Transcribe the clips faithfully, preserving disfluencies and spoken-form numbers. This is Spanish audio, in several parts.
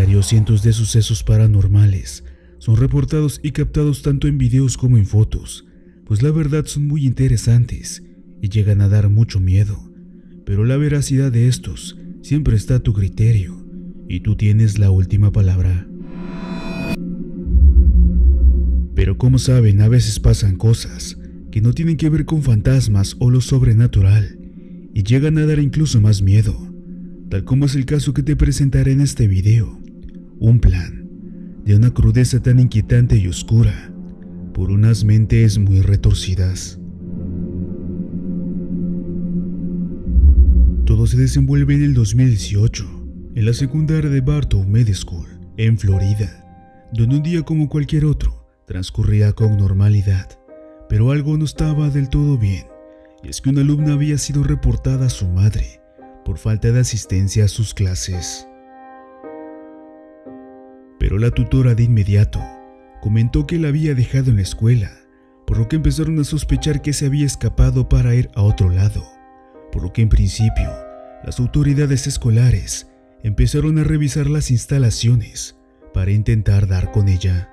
diario, cientos de sucesos paranormales son reportados y captados tanto en videos como en fotos, pues la verdad son muy interesantes y llegan a dar mucho miedo, pero la veracidad de estos siempre está a tu criterio y tú tienes la última palabra. Pero como saben, a veces pasan cosas que no tienen que ver con fantasmas o lo sobrenatural y llegan a dar incluso más miedo, tal como es el caso que te presentaré en este video. Un plan de una crudeza tan inquietante y oscura por unas mentes muy retorcidas. Todo se desenvuelve en el dos mil dieciocho, en la secundaria de Bartow Middle School, en Florida, donde un día como cualquier otro transcurría con normalidad, pero algo no estaba del todo bien, y es que una alumna había sido reportada a su madre por falta de asistencia a sus clases. Pero la tutora de inmediato comentó que la había dejado en la escuela, por lo que empezaron a sospechar que se había escapado para ir a otro lado, por lo que en principio las autoridades escolares empezaron a revisar las instalaciones para intentar dar con ella.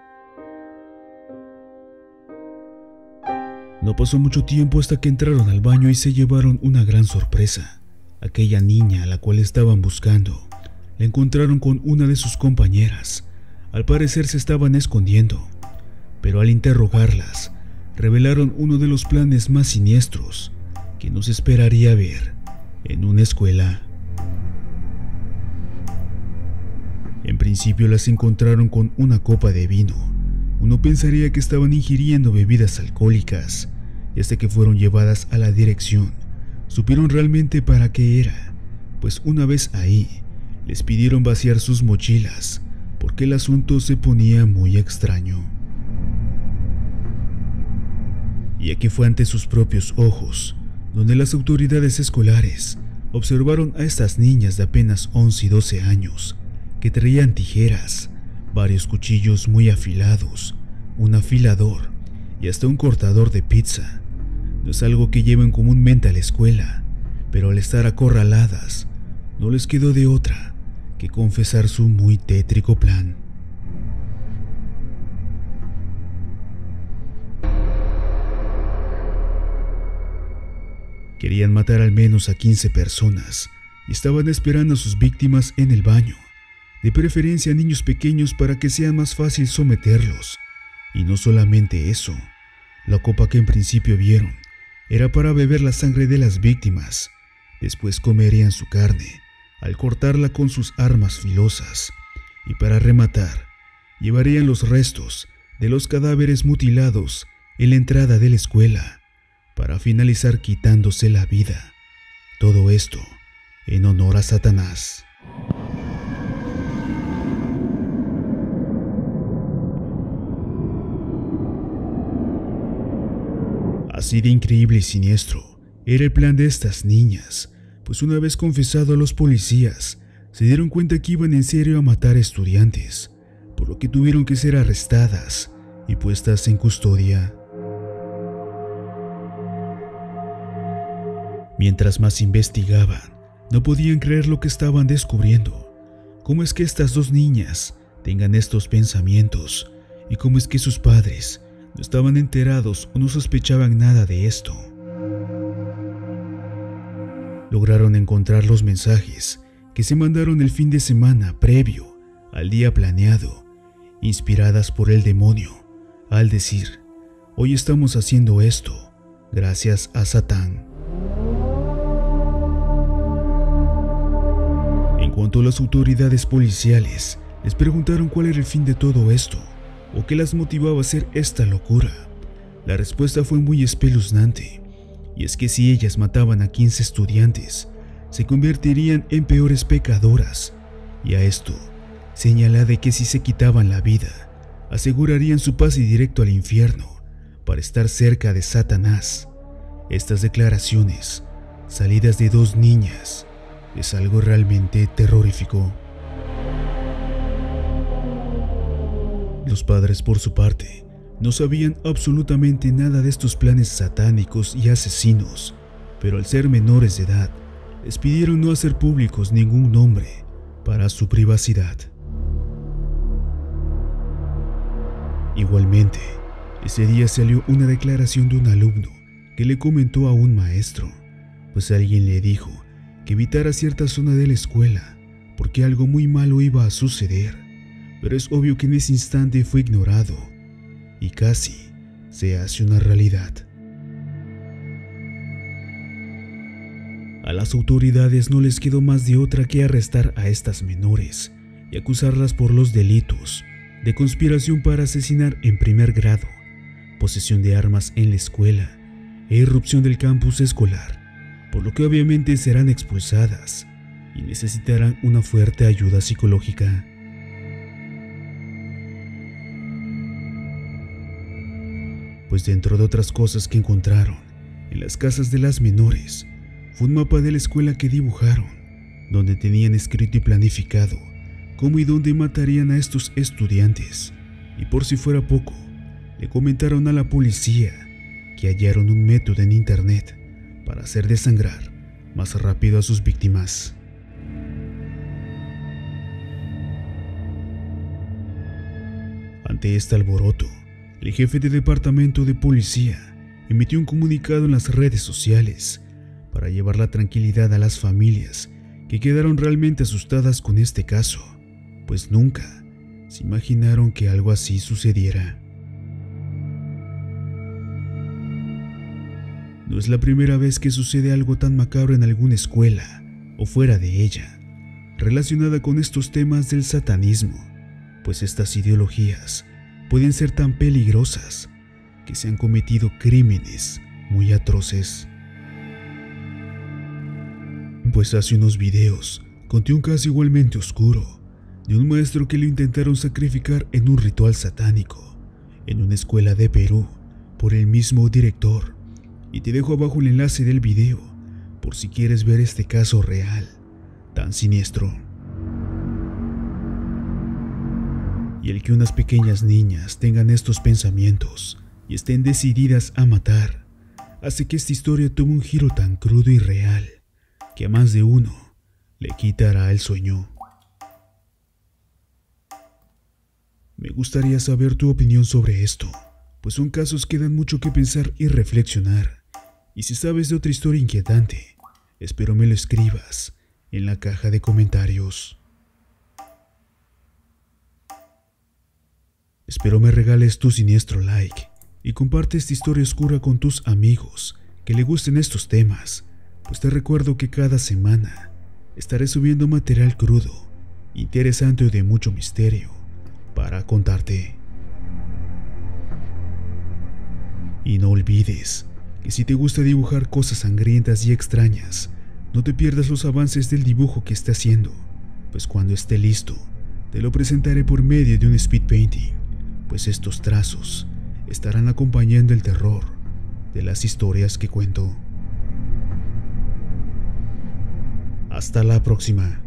No pasó mucho tiempo hasta que entraron al baño y se llevaron una gran sorpresa. Aquella niña a la cual estaban buscando, la encontraron con una de sus compañeras. Al parecer se estaban escondiendo, pero al interrogarlas, revelaron uno de los planes más siniestros que no se esperaría ver en una escuela. En principio las encontraron con una copa de vino. Uno pensaría que estaban ingiriendo bebidas alcohólicas, y hasta que fueron llevadas a la dirección, supieron realmente para qué era, pues una vez ahí, les pidieron vaciar sus mochilas, porque el asunto se ponía muy extraño. Y aquí fue ante sus propios ojos, donde las autoridades escolares observaron a estas niñas de apenas once y doce años, que traían tijeras, varios cuchillos muy afilados, un afilador y hasta un cortador de pizza. No es algo que lleven comúnmente a la escuela, pero al estar acorraladas, no les quedó de otra que confesar su muy tétrico plan. Querían matar al menos a quince personas y estaban esperando a sus víctimas en el baño, de preferencia a niños pequeños para que sea más fácil someterlos. Y no solamente eso, la copa que en principio vieron era para beber la sangre de las víctimas. Después comerían su carne al cortarla con sus armas filosas, y para rematar, llevarían los restos de los cadáveres mutilados en la entrada de la escuela, para finalizar quitándose la vida. Todo esto en honor a Satanás. Así de increíble y siniestro era el plan de estas niñas, pues una vez confesado a los policías, se dieron cuenta que iban en serio a matar estudiantes, por lo que tuvieron que ser arrestadas y puestas en custodia. Mientras más investigaban, no podían creer lo que estaban descubriendo. ¿Cómo es que estas dos niñas tengan estos pensamientos? ¿Y cómo es que sus padres no estaban enterados o no sospechaban nada de esto? Lograron encontrar los mensajes que se mandaron el fin de semana previo al día planeado, inspiradas por el demonio, al decir: hoy estamos haciendo esto gracias a Satán. En cuanto a las autoridades policiales, les preguntaron cuál era el fin de todo esto, o qué las motivaba a hacer esta locura. La respuesta fue muy espeluznante, y es que si ellas mataban a quince estudiantes, se convertirían en peores pecadoras, y a esto señala de que si se quitaban la vida, asegurarían su pase directo al infierno para estar cerca de Satanás. Estas declaraciones, salidas de dos niñas, es algo realmente terrorífico. Los padres, por su parte, no sabían absolutamente nada de estos planes satánicos y asesinos, pero al ser menores de edad, les pidieron no hacer públicos ningún nombre para su privacidad. Igualmente, ese día salió una declaración de un alumno que le comentó a un maestro, pues alguien le dijo que evitara cierta zona de la escuela porque algo muy malo iba a suceder, pero es obvio que en ese instante fue ignorado y casi se hace una realidad. A las autoridades no les quedó más de otra que arrestar a estas menores y acusarlas por los delitos de conspiración para asesinar en primer grado, posesión de armas en la escuela e irrupción del campus escolar, por lo que obviamente serán expulsadas y necesitarán una fuerte ayuda psicológica. Pues dentro de otras cosas que encontraron en las casas de las menores, fue un mapa de la escuela que dibujaron, donde tenían escrito y planificado cómo y dónde matarían a estos estudiantes, y por si fuera poco, le comentaron a la policía que hallaron un método en internet para hacer desangrar más rápido a sus víctimas. Ante este alboroto, el jefe de departamento de policía emitió un comunicado en las redes sociales para llevar la tranquilidad a las familias que quedaron realmente asustadas con este caso, pues nunca se imaginaron que algo así sucediera. No es la primera vez que sucede algo tan macabro en alguna escuela o fuera de ella, relacionada con estos temas del satanismo, pues estas ideologías pueden ser tan peligrosas que se han cometido crímenes muy atroces. Pues hace unos videos conté un caso igualmente oscuro de un maestro que lo intentaron sacrificar en un ritual satánico en una escuela de Perú por el mismo director, y te dejo abajo el enlace del video por si quieres ver este caso real tan siniestro. Y el que unas pequeñas niñas tengan estos pensamientos y estén decididas a matar hace que esta historia tome un giro tan crudo y real que a más de uno le quitará el sueño. Me gustaría saber tu opinión sobre esto, pues son casos que dan mucho que pensar y reflexionar. Y si sabes de otra historia inquietante, espero me lo escribas en la caja de comentarios. Espero me regales tu siniestro like y comparte esta historia oscura con tus amigos que le gusten estos temas, pues te recuerdo que cada semana estaré subiendo material crudo, interesante y de mucho misterio para contarte. Y no olvides que si te gusta dibujar cosas sangrientas y extrañas, no te pierdas los avances del dibujo que esté haciendo, pues cuando esté listo, te lo presentaré por medio de un speed painting, pues estos trazos estarán acompañando el terror de las historias que cuento. Hasta la próxima.